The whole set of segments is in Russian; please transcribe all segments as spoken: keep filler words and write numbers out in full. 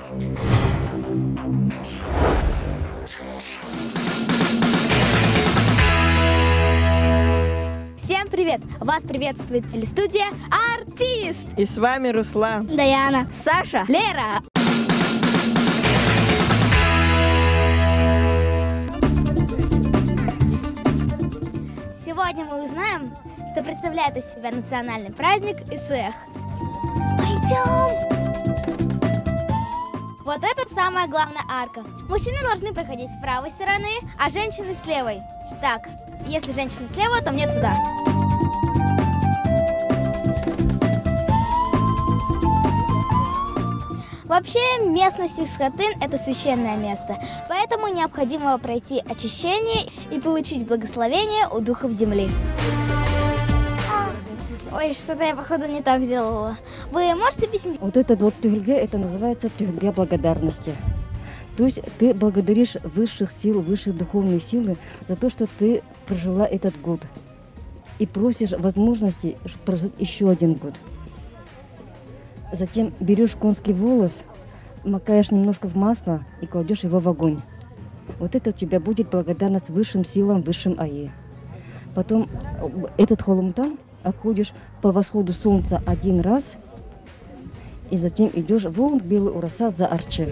Всем привет! Вас приветствует телестудия «Артист». И с вами Руслан, Даяна, Саша, Лера. Сегодня мы узнаем, что представляет из себя национальный праздник ИСЭХ. Пойдем! Вот это самая главная арка. Мужчины должны проходить с правой стороны, а женщины с левой. Так, если женщина слева, то мне туда. Вообще, местность Юсхатын – это священное место, поэтому необходимо пройти очищение и получить благословение у духов земли. Ой, что-то я, походу, не так сделала. Вы можете объяснить? Вот этот вот тюрьге, это называется тюрьге благодарности. То есть ты благодаришь высших сил, высшие духовные силы за то, что ты прожила этот год. И просишь возможности прожить еще один год. Затем берешь конский волос, макаешь немножко в масло и кладешь его в огонь. Вот это у тебя будет благодарность высшим силам, высшим Аи. Потом этот холмтан обходишь по восходу солнца один раз, и затем идешь вон белый ураса за арчи.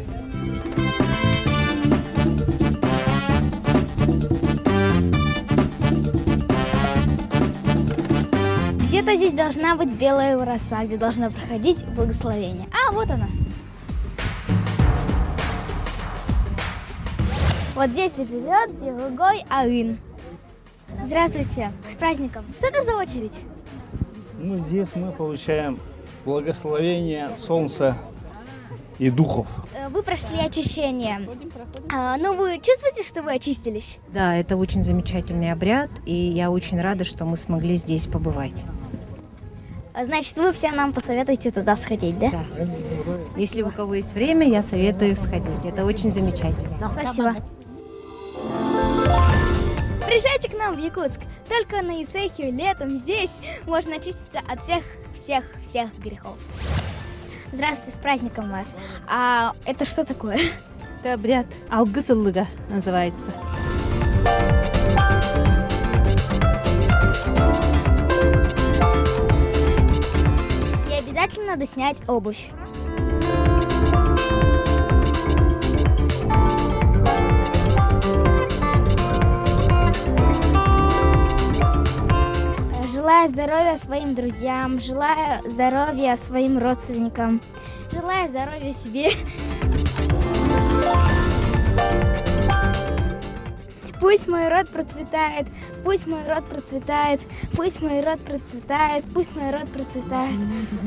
Где-то здесь должна быть белая ураса, где должно проходить благословение. А, вот она. Вот здесь и живет Дилгой Аин. Здравствуйте, с праздником. Что это за очередь? Ну, здесь мы получаем благословение солнца и духов. Вы прошли очищение. А, ну, вы чувствуете, что вы очистились? Да, это очень замечательный обряд, и я очень рада, что мы смогли здесь побывать. Значит, вы все нам посоветуете туда сходить, да? Да. Если у кого есть время, я советую сходить. Это очень замечательно. Спасибо. Приезжайте к нам в Якутск. Только на ИСЭХе летом здесь можно очиститься от всех, всех, всех грехов. Здравствуйте, с праздником вас. А это что такое? Это обряд Алгысылыга называется. И обязательно надо снять обувь. Желаю здоровья своим друзьям, желаю здоровья своим родственникам, желаю здоровья себе. Пусть мой род процветает, пусть мой род процветает, пусть мой род процветает, пусть мой род процветает.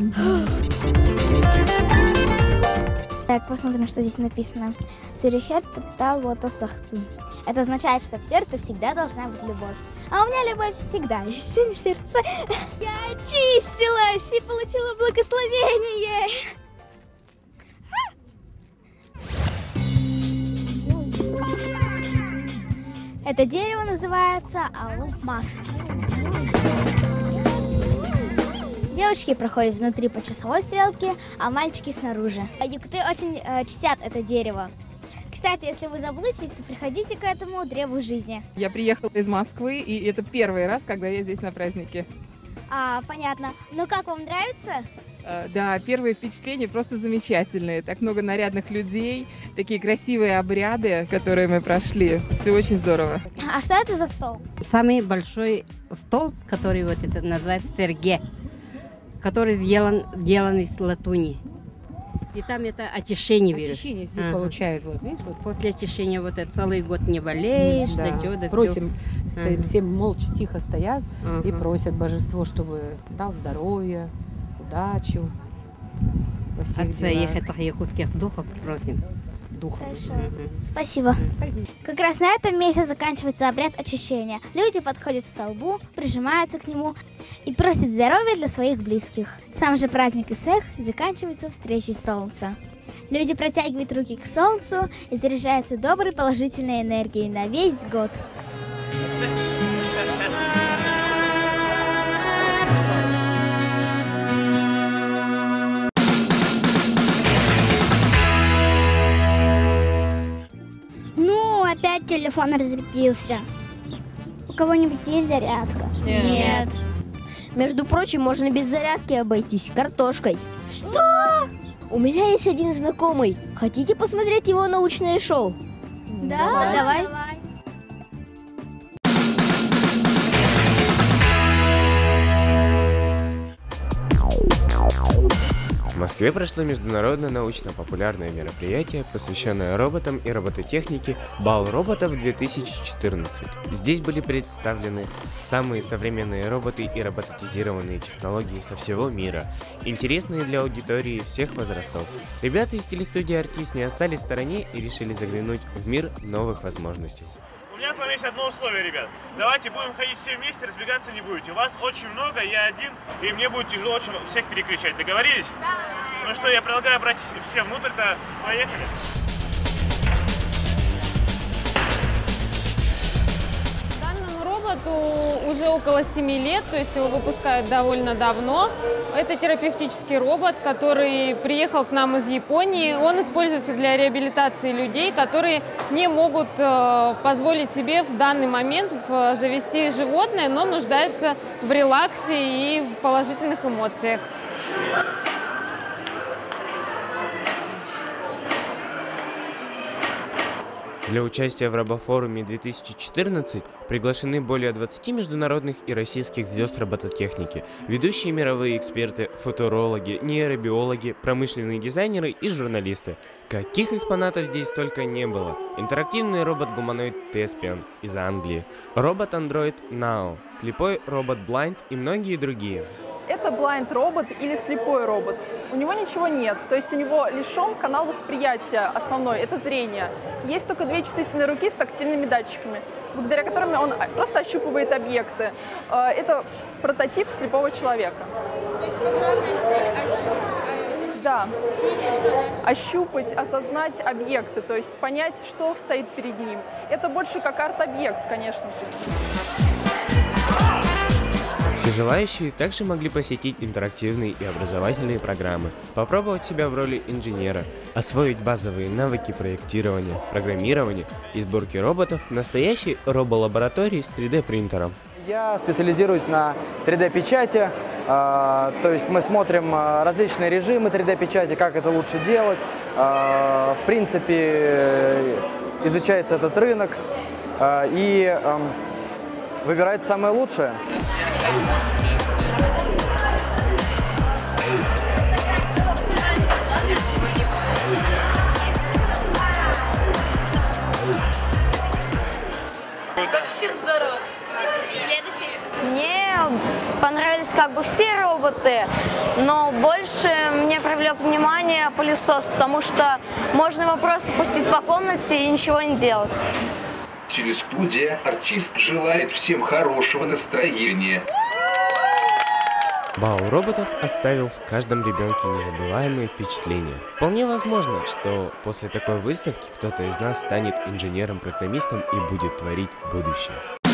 Так, посмотрим, что здесь написано. Сюрихер топтал вот осахты. Это означает, что в сердце всегда должна быть любовь. А у меня любовь всегда есть в сердце. Я очистилась и получила благословение. Это дерево называется Алу-Мас. Девочки проходят внутри по часовой стрелке, а мальчики снаружи. Якуты очень э, чтят это дерево. Кстати, если вы заблудитесь, то приходите к этому древу жизни. Я приехала из Москвы, и это первый раз, когда я здесь на празднике. А, понятно. Ну как, вам нравится? Uh, да, первые впечатления просто замечательные. Так много нарядных людей, такие красивые обряды, которые мы прошли. Все очень здорово. А что это за стол? Самый большой стол, который вот это называется терге, который сделан, сделан из латуни. И там это очищение берут. Очищение здесь ага. получают. Вот, видишь, вот. После очищения вот это целый год не болеешь, да, да, да просим, все, ага. все молча, тихо стоят ага. и просят божество, чтобы дал здоровье, удачу во всех от своих делах. этих якутских духов просим. Духов. Хорошо. Спасибо. Как раз на этом месте заканчивается обряд очищения. Люди подходят к столбу, прижимаются к нему и просят здоровья для своих близких. Сам же праздник ИСЭХ заканчивается встречей солнца. Люди протягивают руки к солнцу и заряжаются доброй положительной энергией на весь год. телефон разрядился. У кого-нибудь есть зарядка? Нет. Нет. Между прочим, можно без зарядки обойтись картошкой. Что? У меня есть один знакомый. Хотите посмотреть его научное шоу? Да, да, давай. В Москве прошло международное научно-популярное мероприятие, посвященное роботам и робототехнике «Бал роботов две тысячи четырнадцать». Здесь были представлены самые современные роботы и роботизированные технологии со всего мира, интересные для аудитории всех возрастов. Ребята из телестудии «Артист» не остались в стороне и решили заглянуть в мир новых возможностей. У меня к вам есть одно условие, ребят. Давайте будем ходить все вместе, разбегаться не будете. Вас очень много, я один, и мне будет тяжело очень всех перекричать. Договорились? Да. Ну что, я предлагаю брать все внутрь-то. Поехали. Данному роботу уже около семи лет, то есть его выпускают довольно давно. Это терапевтический робот, который приехал к нам из Японии. Он используется для реабилитации людей, которые не могут э, позволить себе в данный момент в, завести животное, но нуждаются в релаксе и в положительных эмоциях. Для участия в робофоруме две тысячи четырнадцать приглашены более двадцати международных и российских звезд робототехники, ведущие мировые эксперты, футурологи, нейробиологи, промышленные дизайнеры и журналисты. Каких экспонатов здесь только не было. Интерактивный робот-гуманоид Теспиан из Англии, робот-андроид Нао, слепой робот Blind и многие другие. Это blind робот или слепой робот. У него ничего нет, то есть у него лишен канал восприятия основной, это зрение. Есть только две чувствительные руки с тактильными датчиками, благодаря которым он просто ощупывает объекты. Это прототип слепого человека. То есть главная цель ощупать? Да. Ощупать, осознать объекты, то есть понять, что стоит перед ним. Это больше как арт-объект, конечно же. Все желающие также могли посетить интерактивные и образовательные программы, попробовать себя в роли инженера, освоить базовые навыки проектирования, программирования и сборки роботов в настоящей роболаборатории с три дэ принтером. Я специализируюсь на три дэ печати, э, то есть мы смотрим различные режимы три дэ печати, как это лучше делать. Э, в принципе, изучается этот рынок э, и э, выбирается самое лучшее. Вообще здорово. Мне понравились как бы все роботы, но больше мне привлек внимание пылесос, потому что можно его просто пустить по комнате и ничего не делать. Телестудия «Артист» желает всем хорошего настроения. Бал роботов оставил в каждом ребенке незабываемые впечатления. Вполне возможно, что после такой выставки кто-то из нас станет инженером-программистом и будет творить будущее.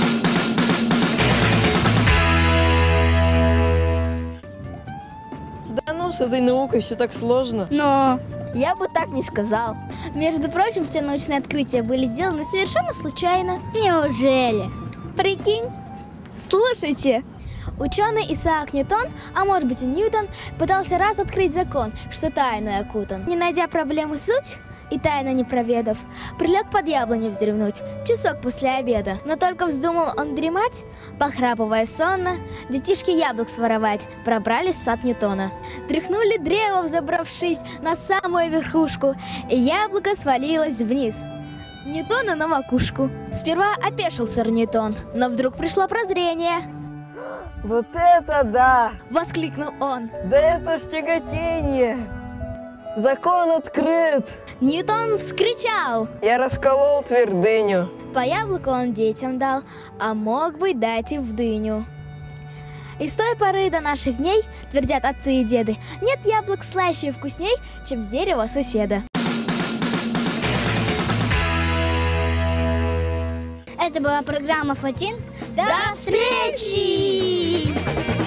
Да ну, с этой наукой все так сложно. Но я бы так не сказал. Между прочим, все научные открытия были сделаны совершенно случайно. Неужели? Прикинь? Слушайте. Ученый Исаак Ньютон, а может быть и Ньютон, пытался раз открыть закон, что тайной окутан. Не найдя проблемы суть и тайно не проведав, прилег под яблоню вздремнуть часок после обеда. Но только вздумал он дремать, похрапывая сонно, детишки яблок своровать пробрались в сад Ньютона. Тряхнули древо, взобравшись на самую верхушку, и яблоко свалилось вниз Ньютона на макушку. Сперва опешил сэр Ньютон, но вдруг пришло прозрение. Вот это да! Воскликнул он. Да это ж тяготение! Закон открыт! Ньютон вскричал. Я расколол твердыню. По яблоку он детям дал, а мог бы дать и в дыню. И с той поры до наших дней, твердят отцы и деды, нет яблок слаще и вкусней, чем с дерева соседа. Это была программа Фатин. До встречи!